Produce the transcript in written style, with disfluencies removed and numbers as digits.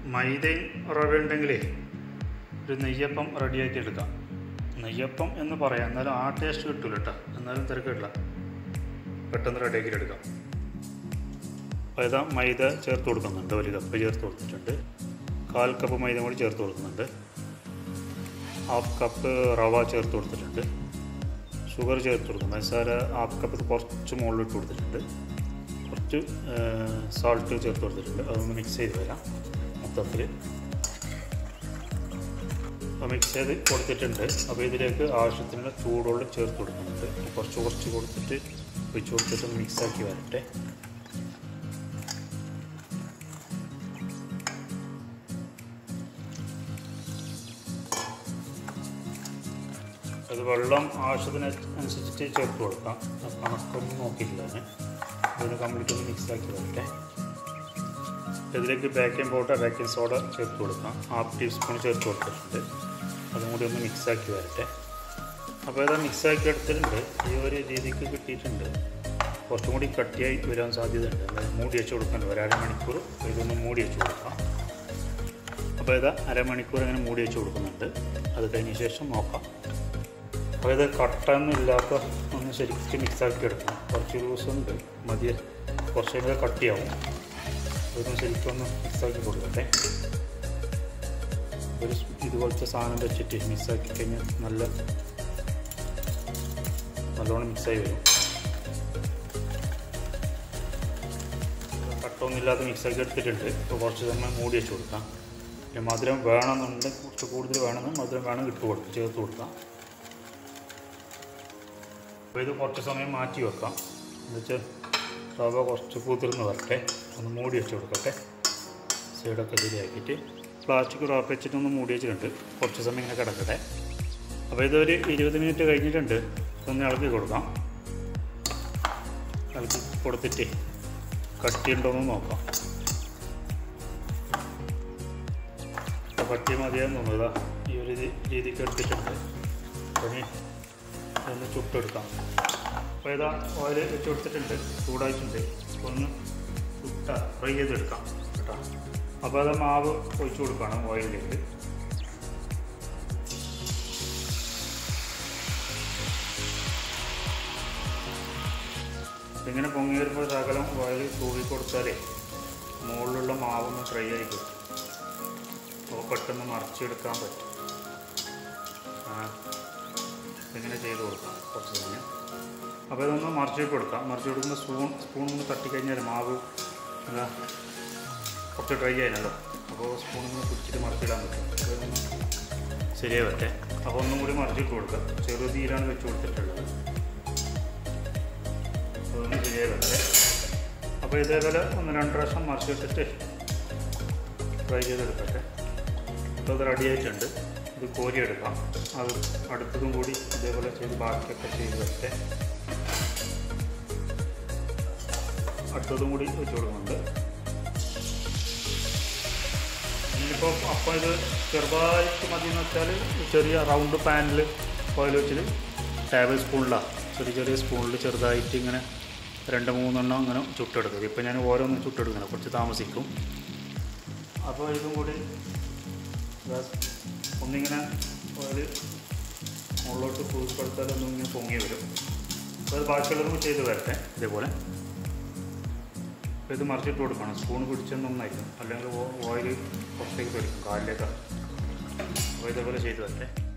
മൈദയും റവ ഉണ്ടെങ്കിലേ ഒരു നെയ്യപ്പം റെഡിയാക്കി എടുക്കാം. നെയ്യപ്പം എന്ന് പറയാം, എന്നാലും ആ ടേസ്റ്റ് കിട്ടില്ല കേട്ടോ. എന്നാലും തിരക്കില്ല, പെട്ടെന്ന് റെഡിയാക്കി എടുക്കാം. അപ്പോൾ ഇതാ മൈദ ചേർത്ത് കൊടുക്കുന്നുണ്ട്. 1 കപ്പ് ചേർത്ത് കൊടുത്തിട്ടുണ്ട്. 1/4 കപ്പ് മൈദ കൂടി ചേർത്ത് കൊടുക്കുന്നുണ്ട്. 1/2 കപ്പ് റവ ചേർത്ത് കൊടുത്തിട്ടുണ്ട്. ഷുഗർ ചേർത്ത് കൊടുക്കും. പഞ്ചസാര 1/2 കപ്പ് കുറച്ച് മുകളിലിട്ട് കൊടുത്തിട്ടുണ്ട്. കുറച്ച് സാൾട്ട് ചേർത്ത് കൊടുത്തിട്ടുണ്ട്. അതൊന്ന് മിക്സ് ചെയ്ത് വരാം. മൊത്തത്തിൽ മിക്സ് ചെയ്ത് കൊടുത്തിട്ടുണ്ട്. അപ്പോൾ ഇതിലേക്ക് ആവശ്യത്തിനുള്ള ചൂടുവെള്ളം ചേർത്ത് കൊടുക്കുന്നുണ്ട്. കുറച്ച് കൊടുത്തിട്ട് ഒഴിച്ച് കൊടുത്തിട്ട് മിക്സാക്കി വരട്ടെ. അത് വെള്ളം ആവശ്യത്തിനനുസരിച്ചിട്ട് ചേർത്ത് കൊടുക്കാം. കണക്കൊന്നും നോക്കിയില്ല ഞാൻ. അതിന് കംപ്ലീറ്റ് ഒന്ന് മിക്സാക്കി വരട്ടെ. ഇതിലേക്ക് ബേക്കിംഗ് പൗഡർ, ബേക്കിംഗ് സോഡ ചേർത്ത് കൊടുക്കാം. 1/2 ടീസ്പൂൺ ചേർത്ത് കൊടുത്തിട്ടുണ്ട്. അതും കൂടി ഒന്ന് മിക്സാക്കി വരട്ടെ. അപ്പോൾ ഇത് മിക്സാക്കി എടുത്തിട്ടുണ്ട്. ഈ ഒരു രീതിക്ക് കിട്ടിയിട്ടുണ്ട്. കുറച്ചും കൂടി കട്ടിയായി വരാൻ സാധ്യതയുണ്ട്. അതായത് മൂടി വെച്ച് കൊടുക്കേണ്ട 1 അരമണിക്കൂർ ഇതൊന്ന് മൂടി വെച്ച് കൊടുക്കാം. അപ്പോൾ ഇത് അരമണിക്കൂർ ഇങ്ങനെ മൂടി വെച്ച് കൊടുക്കുന്നുണ്ട്. അത് കഴിഞ്ഞ ശേഷം നോക്കാം. അപ്പോൾ ഇത് കട്ടൊന്നും ഇല്ലാത്ത ഒന്ന് ശരിക്കും മിക്സാക്കി എടുക്കണം. കുറച്ച് ദിവസമുണ്ട് മതിയെ, കുറച്ച് കഴിഞ്ഞാൽ കട്ടിയാവും. അതൊന്ന് ശരിക്കും ഒന്ന് മിക്സാക്കി കൊടുക്കട്ടെ. ഒരു ഇതുപോലത്തെ സാധനം വെച്ചിട്ട് മിക്സാക്കി കഴിഞ്ഞാൽ നല്ലോണം മിക്സായി വരും. കട്ടൊന്നുമില്ലാതെ മിക്സാക്കി എടുത്തിട്ടുണ്ട്. ഇപ്പോൾ കുറച്ച് സമയം മൂടി വെച്ച് കൊടുക്കാം. പിന്നെ മധുരം വേണമെന്നുണ്ടെങ്കിൽ കുറച്ച് കൂടുതൽ വേണമെന്ന് മധുരം ചേർത്ത് കൊടുക്കാം. അപ്പോൾ ഇത് കുറച്ച് സമയം മാറ്റി വെക്കാം. എന്നുവെച്ചാൽ റവ കുറച്ച് കുതിർന്ന് വരട്ടെ. ഒന്ന് മൂടി വെച്ച് കൊടുക്കട്ടെ. സൈഡൊക്കെ ശരിയാക്കിയിട്ട് പ്ലാസ്റ്റിക് റാപ്പ് വെച്ചിട്ടൊന്ന് മൂടി വെച്ചിട്ടുണ്ട്. കുറച്ച് സമയം ഇങ്ങനെ കിടക്കട്ടെ. അപ്പോൾ ഇതൊരു 20 മിനിറ്റ് കഴിഞ്ഞിട്ടുണ്ട്. ഒന്ന് ഇളക്കി കൊടുക്കാം. ഇളക്കി കൊടുത്തിട്ട് കട്ടിയുണ്ടോയെന്ന് നോക്കാം. കട്ടി മതിയാന്ന് തോന്നുക. ഈ ഒരു രീതിക്ക് എടുത്തിട്ടുണ്ട്. ഇനി ഒന്ന് ചുട്ടെടുക്കാം. അപ്പോൾ ഇതാ ഓയിൽ വെച്ച് കൊടുത്തിട്ടുണ്ട്. ചൂടായിട്ടുണ്ട്. ഒന്ന് ഫ്രൈ ചെയ്തെടുക്കാം കേട്ടോ. അപ്പോൾ അത് മാവ് ഒഴിച്ച് കൊടുക്കണം ഓയിലിലേക്ക്. ഇങ്ങനെ പൊങ്ങി വരുമ്പോൾ ശകലം ഓയിൽ തൂവി കൊടുത്താലേ മുകളിലുള്ള മാവൊന്ന് ഫ്രൈ ആയി കിട്ടും. അപ്പോൾ പെട്ടെന്ന് മറിച്ചെടുക്കാൻ പറ്റും. ഇങ്ങനെ ചെയ്ത് കൊടുക്കാം കുറച്ച് സമയം. അപ്പോൾ ഇതൊന്ന് മറിച്ചിട്ട് കൊടുക്കാം. മറിച്ച് കൊടുക്കുമ്പോൾ സ്പൂൺ ഒന്ന് തട്ടിക്കഴിഞ്ഞാൽ മാവ് എന്താ കുറച്ച് ഡ്രൈ ആയിരുന്നല്ലോ. അപ്പോൾ സ്പൂണൊന്ന് പിടിച്ചിട്ട് മറിച്ചിടാൻ പറ്റും. അതൊന്ന് ശരിയായി വരട്ടെ. അപ്പോൾ ഒന്നും കൂടി മറിച്ചിട്ട് കൊടുക്കാം. ചെറുതീരാണ് വെച്ച് കൊടുത്തിട്ടുള്ളത്. അതൊന്ന് ശരിയായി വരട്ടെ. അപ്പോൾ ഇതേപോലെ 1-2 പ്രാവശ്യം മറിച്ചിട്ടിട്ട് ഫ്രൈ ചെയ്തെടുക്കട്ടെ. അപ്പോൾ അത് റെഡി ആയിട്ടുണ്ട്. ഇത് കോരിയെടുക്കാം. അത് അടുത്തതും കൂടി ഇതേപോലെ ചെയ്ത് ബാക്കിയൊക്കെ ചെയ്ത് വരട്ടെ. അടുത്തതും കൂടി വെച്ച് കൊടുക്കുന്നുണ്ട്. ഇനിയിപ്പോൾ അപ്പം ഇത് ചെറുതായിട്ട് മതി എന്ന് വെച്ചാൽ ചെറിയ റൗണ്ട് പാനിൽ ഓയിൽ വെച്ചിട്ട് ടേബിൾ സ്പൂണിലാണ് ചെറിയ സ്പൂണിൽ ചെറുതായിട്ട് ഇങ്ങനെ 2-3 എണ്ണം അങ്ങനെ ചുട്ടെടുക്കുക. ഇപ്പം ഞാൻ ഓരോന്നും ചുട്ടെടുക്കണം, കുറച്ച് താമസിക്കും. അപ്പോൾ ഇതും കൂടി ഒന്നിങ്ങനെ ഓയിൽ മുകളിലോട്ട് പൂപ്പെടുത്താൽ ഒന്നിങ്ങനെ പൊങ്ങി വരും. അപ്പോൾ അത് ബാക്കിയുള്ളതും ചെയ്ത് വരട്ടെ ഇതേപോലെ. അപ്പോൾ ഇത് മറിച്ചിട്ട് കൊടുക്കണം. സ്പൂൺ പിടിച്ചൊന്നൊന്നായിരിക്കും, അല്ലെങ്കിൽ ഓയിൽ പുറത്തേക്ക് പിടിക്കും കാലിലേക്കാണ്. അപ്പോൾ ഇതേപോലെ ചെയ്ത് വരട്ടെ.